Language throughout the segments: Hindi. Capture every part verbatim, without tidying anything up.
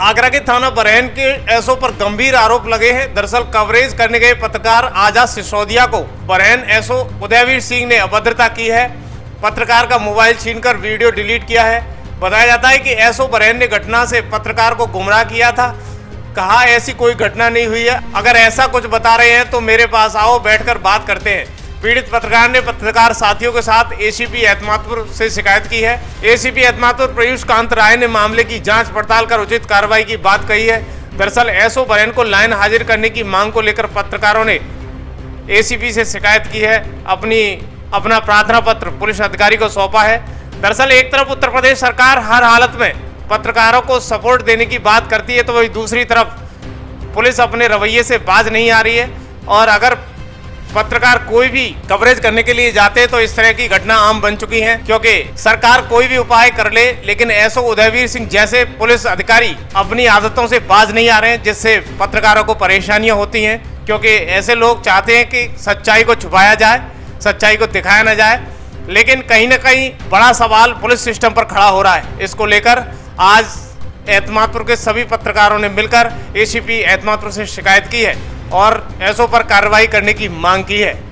आगरा के थाना बरहन के एसओ पर गंभीर आरोप लगे हैं। दरअसल कवरेज करने गए पत्रकार आजाद सिसोदिया को बरहन एसओ उदयवीर सिंह ने अभद्रता की है। पत्रकार का मोबाइल छीनकर वीडियो डिलीट किया है। बताया जाता है कि एसओ बरहन ने घटना से पत्रकार को गुमराह किया था। कहा ऐसी कोई घटना नहीं हुई है, अगर ऐसा कुछ बता रहे हैं तो मेरे पास आओ, बैठकर बात करते हैं। पीड़ित पत्रकार ने पत्रकार साथियों के साथ एसीपी एतमादपुर से शिकायत की है। एसीपी एतमादपुर पीयूष कांत राय ने मामले की जांच पड़ताल कर उचित कार्रवाई की बात कही है। दरअसल एसओ बरहन को लाइन हाजिर करने की मांग को लेकर पत्रकारों ने एसीपी से शिकायत की है। अपनी अपना प्रार्थना पत्र पुलिस अधिकारी को सौंपा है। दरअसल एक तरफ उत्तर प्रदेश सरकार हर हालत में पत्रकारों को सपोर्ट देने की बात करती है, तो वही दूसरी तरफ पुलिस अपने रवैये से बाज नहीं आ रही है। और अगर पत्रकार कोई भी कवरेज करने के लिए जाते हैं तो इस तरह की घटना आम बन चुकी है, क्योंकि सरकार कोई भी उपाय कर ले, लेकिन एसओ उदयवीर सिंह जैसे पुलिस अधिकारी अपनी आदतों से बाज नहीं आ रहे हैं, जिससे पत्रकारों को परेशानियां होती हैं। क्योंकि ऐसे लोग चाहते हैं कि सच्चाई को छुपाया जाए, सच्चाई को दिखाया न जाए, लेकिन कहीं ना कहीं बड़ा सवाल पुलिस सिस्टम पर खड़ा हो रहा है। इसको लेकर आज एतमादपुर के सभी पत्रकारों ने मिलकर एसीपी एतमादपुर से शिकायत की है और एसओ पर कार्रवाई करने की मांग की है।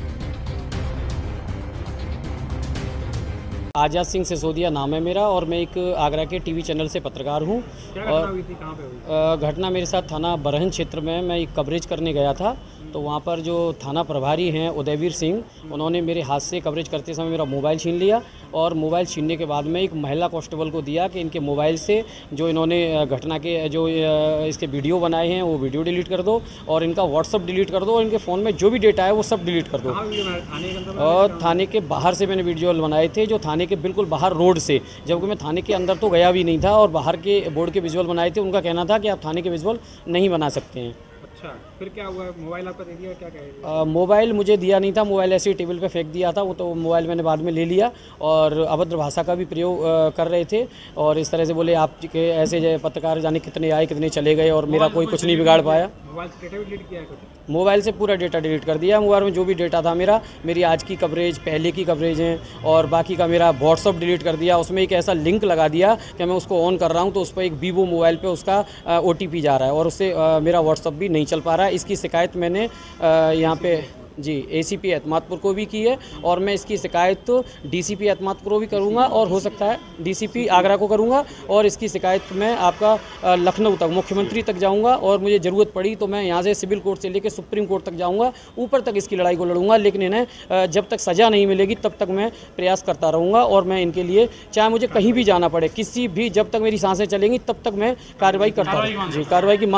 आजाद सिंह सिसोदिया नाम है मेरा और मैं एक आगरा के टीवी चैनल से पत्रकार हूँ। और हुई थी? कहाँ पे हुई? घटना मेरे साथ थाना बरहन क्षेत्र में मैं एक कवरेज करने गया था, तो वहाँ पर जो थाना प्रभारी हैं उदयवीर सिंह, उन्होंने मेरे हाथ से कवरेज करते समय मेरा मोबाइल छीन लिया। और मोबाइल छीनने के बाद में एक महिला कांस्टेबल को दिया कि इनके मोबाइल से जो इन्होंने घटना के जो इसके वीडियो बनाए हैं वो वीडियो डिलीट कर दो और इनका व्हाट्सअप डिलीट कर दो और इनके फ़ोन में जो भी डेटा है वो सब डिलीट कर दो। और थाने के बाहर से मैंने वीडियो बनाए थे, जो थाने के बिल्कुल बाहर रोड से, जबकि मैं थाने के अंदर तो गया भी नहीं था। और बाहर के बोर्ड के विजुअल बनाए थे, उनका कहना था कि आप थाने के विजुअल नहीं बना सकते हैं। अच्छा, फिर क्या हुआ? मोबाइल आपका दे दिया, क्या कहेंगे? मोबाइल मुझे दिया नहीं था, मोबाइल ऐसे ही टेबल पे फेंक दिया था। वो तो मोबाइल मैंने बाद में ले लिया और अभद्र भाषा का भी प्रयोग कर रहे थे और इस तरह से बोले आप के ऐसे पत्रकार जाने कितने आए कितने चले गए और मेरा कोई कुछ नहीं बिगाड़ पाया। मोबाइल से डेटा भी डिलीट किया है कुछ? मोबाइल से पूरा डेटा डिलीट कर दिया। मोबाइल में जो भी डेटा था मेरा, मेरी आज की कवरेज, पहले की कवरेज है और बाकी का मेरा व्हाट्सअप डिलीट कर दिया। उसमें एक ऐसा लिंक लगा दिया कि मैं उसको ऑन कर रहा हूँ तो उस पर एक वीवो मोबाइल पे उसका ओ टी पी जा रहा है और उससे आ, मेरा व्हाट्सअप भी नहीं चल पा रहा है। इसकी शिकायत मैंने यहाँ पे जी एसीपी एतमादपुर को भी की है और मैं इसकी शिकायत तो डीसीपी एतमादपुर को भी करूँगा और हो सकता है डीसीपी आगरा को करूँगा। और इसकी शिकायत मैं आपका लखनऊ तक, मुख्यमंत्री तक जाऊँगा और मुझे ज़रूरत पड़ी तो मैं यहाँ से सिविल कोर्ट से लेकर सुप्रीम कोर्ट तक जाऊँगा, ऊपर तक इसकी लड़ाई को लड़ूंगा। लेकिन इन्हें जब तक सज़ा नहीं मिलेगी तब तक मैं प्रयास करता रहूँगा और मैं इनके लिए, चाहे मुझे कहीं भी जाना पड़े, किसी भी, जब तक मेरी सांसें चलेंगी तब तक मैं कार्रवाई करता रहूँगा। जी, कार्रवाई की मांग।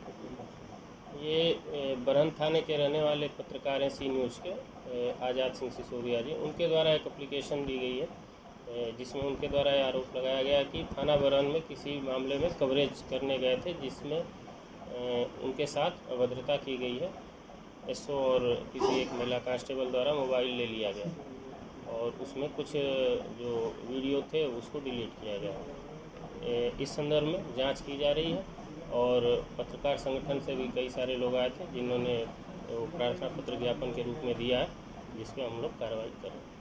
ये बरहन थाने के रहने वाले पत्रकार हैं सी न्यूज़ के आज़ाद सिंह सिसोदिया जी, उनके द्वारा एक एप्लीकेशन दी गई है जिसमें उनके द्वारा ये आरोप लगाया गया कि थाना बरहन में किसी मामले में कवरेज करने गए थे जिसमें उनके साथ अभद्रता की गई है। एसओ और किसी एक महिला कांस्टेबल द्वारा मोबाइल ले लिया गया और उसमें कुछ जो वीडियो थे उसको डिलीट किया गया। इस संदर्भ में जाँच की जा रही है और पत्रकार संगठन से भी कई सारे लोग आए थे जिन्होंने प्रार्थना पत्र ज्ञापन के रूप में दिया है, जिस पे हम लोग कार्रवाई कर रहे हैं।